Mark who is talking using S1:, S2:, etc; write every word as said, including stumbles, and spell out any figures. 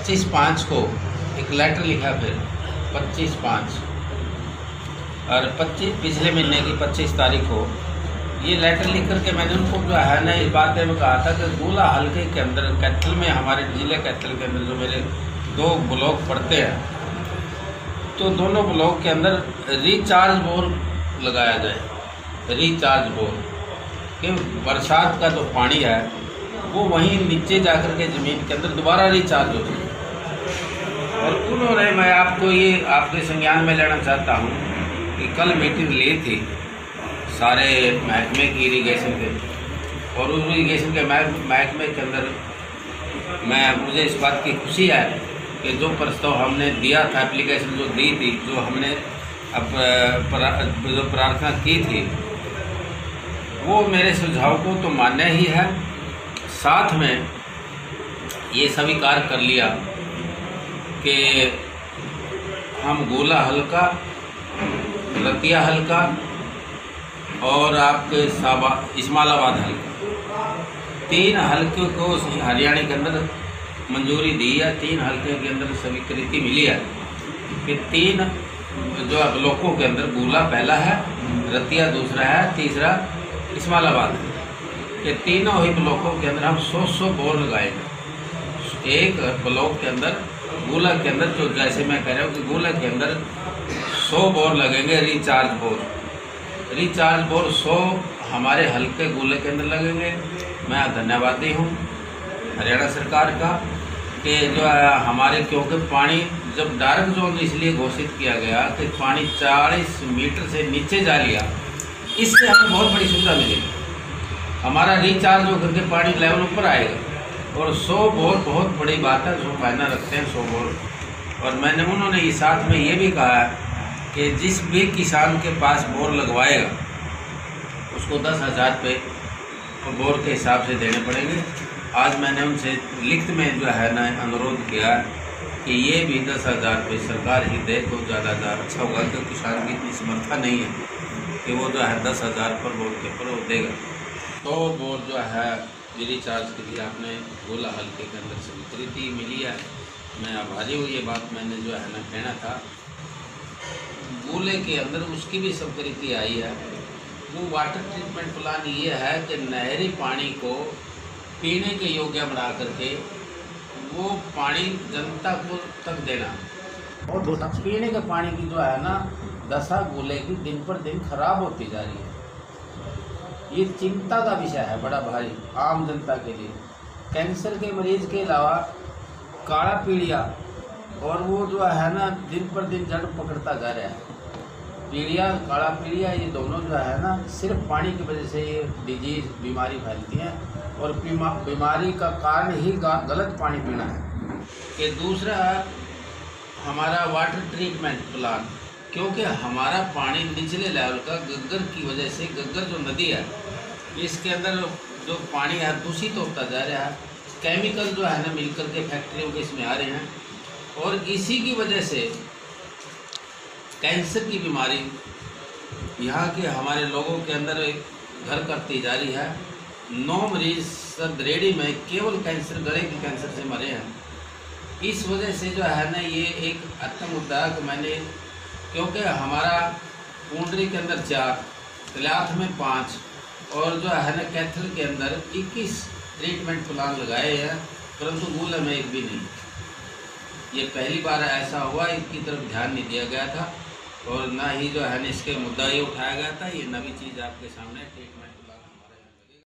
S1: पच्चीस पाँच को एक लेटर लिखा, फिर पच्चीस पाँच और पच्चीस पिछले महीने की पच्चीस तारीख को ये लेटर लिख करके मैंने उनको जो है ना इस बात में कहा था कि गोला हल्के के अंदर कैथल में, हमारे जिले कैथल के अंदर जो मेरे दो ब्लॉक पड़ते हैं, तो दोनों ब्लॉक के अंदर रिचार्ज बोर लगाया जाए। रिचार्ज बोर कि बरसात का जो पानी है वो वहीं नीचे जाकर के ज़मीन के अंदर दोबारा रिचार्ज हो जाए। और उन्होंने, मैं आपको ये आपके संज्ञान में लेना चाहता हूँ कि कल मीटिंग ली थी सारे महकमे की इरीगेशन के, और उस इरीगेशन के महकमे के अंदर मैं मुझे इस बात की खुशी है कि जो प्रस्ताव हमने दिया था, एप्लीकेशन जो दी थी, जो हमने अब जो प्रार्थना की थी, वो मेरे सुझाव को तो मान्य ही है, साथ में ये स्वीकार कर लिया कि हम गोला हल्का, रतिया हल्का और आपके साबा इस्माइलाबाद हल्का, तीन हल्के को हरियाणा के अंदर मंजूरी दी है। तीन हल्के के अंदर स्वीकृति मिली है कि तीन जो ब्लॉकों के अंदर गोला पहला है, रतिया दूसरा है, तीसरा इस्माइलाबाद है। ये तीनों ही ब्लॉकों के अंदर हम सौ सौ बोर लगाएंगे। एक ब्लॉक के अंदर गोला के अंदर, तो जैसे मैं कह रहा हूँ कि गोला के अंदर सौ बोर लगेंगे, रिचार्ज बोर रिचार्ज बोर सौ हमारे हल्के गोले के अंदर लगेंगे। मैं धन्यवादी हूँ हरियाणा सरकार का कि जो है हमारे, क्योंकि पानी जब डार्क जोन इसलिए घोषित किया गया कि पानी चालीस मीटर से नीचे जा लिया, इससे हमें बहुत बड़ी सुविधा मिलेगी। हमारा रिचार्ज होकर के पानी लेवल ऊपर आएगा और सौ बोर बहुत बड़ी बात है, जो मायना रखते हैं सौ बोर। और मैंने उन्होंने ये साथ में ये भी कहा है कि जिस भी किसान के पास बोर लगवाएगा उसको दस हज़ार रुपये बोर के हिसाब से देने पड़ेंगे। आज मैंने उनसे लिखित में जो है ना अनुरोध किया कि ये भी दस हज़ार रुपये सरकार ही दे तो ज़्यादा अच्छा होगा, क्योंकि किसान की इतनी समर्था नहीं है कि वो जो है दस हज़ार पर बोर के ऊपर वो देगा। तो बोर जो है रिचार्ज के लिए आपने गोला हल्के के अंदर स्वीकृति मिली है, मैं आभारी हूँ। ये बात मैंने जो है ना कहना था। गोले के अंदर उसकी भी स्वीकृति आई है। वो वाटर ट्रीटमेंट प्लान ये है कि नहरी पानी को पीने के योग्य बना करके वो पानी जनता को तक देना। और पीने के पानी की जो है ना दशा गोले की दिन पर दिन खराब होती जा रही है। ये चिंता का विषय है बड़ा भारी आम जनता के लिए। कैंसर के मरीज के अलावा काला पीलिया, और वो जो है ना दिन पर दिन जड़ पकड़ता जा रहा है। पीलिया, काला पीलिया, ये दोनों जो है ना सिर्फ पानी की वजह से ये डिजीज बीमारी फैलती हैं, और बीमारी का कारण ही गलत पानी पीना है। कि दूसरा हमारा वाटर ट्रीटमेंट प्लान, क्योंकि हमारा पानी निचले लेवल का गग्गर की वजह से, गग्गर जो नदी है इसके अंदर जो पानी है दूषित होता जा रहा है। केमिकल जो है ना मिलकर के फैक्ट्रियों के इसमें आ रहे हैं, और इसी की वजह से कैंसर की बीमारी यहाँ के हमारे लोगों के अंदर घर करती जा रही है। नौ मरीज सदरेडी में केवल कैंसर, गले के कैंसर से मरे हैं। इस वजह से जो है ना ये एक अच्छा मुद्दा है कि मैंने, क्योंकि हमारा पूंडरी के अंदर चार, तलाथ में पाँच, और जो है ना कैथल के अंदर इक्कीस ट्रीटमेंट प्लान लगाए हैं, परंतु गोला में एक भी नहीं। ये पहली बार ऐसा हुआ, इसकी तरफ ध्यान नहीं दिया गया था, और ना ही जो है ना इसके मुद्दा ये उठाया गया था। ये नवी चीज़ आपके सामने ट्रीटमेंट